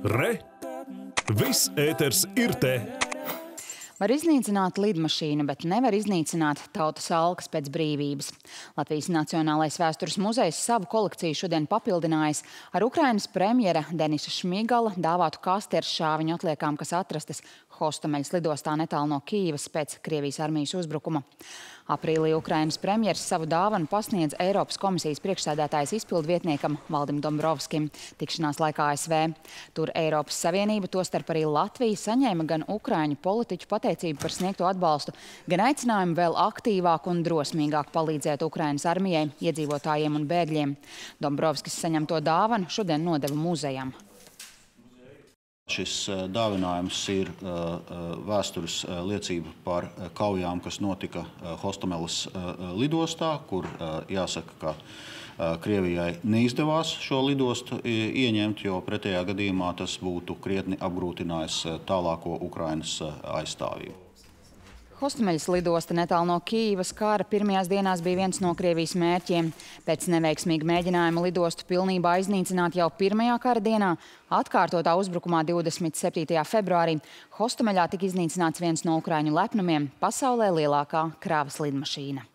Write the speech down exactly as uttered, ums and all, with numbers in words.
Re! Viss ēters ir te! Var iznīcināt lidmašīnu, bet nevar iznīcināt tautas alkas pēc brīvības. Latvijas Nacionālais vēstures muzejs savu kolekciju šodien papildinājis ar Ukrainas premjera Denisa Šmigala dāvātu kasti ar šāviņu atliekām, kas atrastas Hostomeļas lidostā netālu no Kīivas pēc Krievijas armijas uzbrukuma. Aprīlī Ukrainas premjers savu dāvanu pasniedz Eiropas komisijas priekšsēdētājas izpildvietniekam Valdim Dombrovskim tikšanās laikā A S V. Tur Eiropas Savienība, tostarp arī Latvija, saņēma gan ukraiņu politiķu pateicību par sniegto atbalstu, gan aicinājumu vēl aktīvāk un drosmīgāk palīdzēt Ukrainas armijai, iedzīvotājiem un bēgļiem. Dombrovskis saņemto dāvanu šodien nodeva muzejam. Šis dāvinājums ir vēstures liecība par kaujām, kas notika Hostomeļas lidostā, kur jāsaka, ka Krievijai neizdevās šo lidostu ieņemt, jo pretējā gadījumā tas būtu krietni apgrūtinājis tālāko Ukrainas aizstāvību. Hostomeļas lidosta netālu no Kīivas kara pirmajās dienās bija viens no Krievijas mērķiem. Pēc neveiksmīga mēģinājuma lidostu pilnībā iznīcināt jau pirmajā kara dienā, atkārtotā uzbrukumā divdesmit septītajā februārī, Hostomeļā tika iznīcināts viens no ukraiņu lepnumiem – pasaulē lielākā kravas lidmašīna.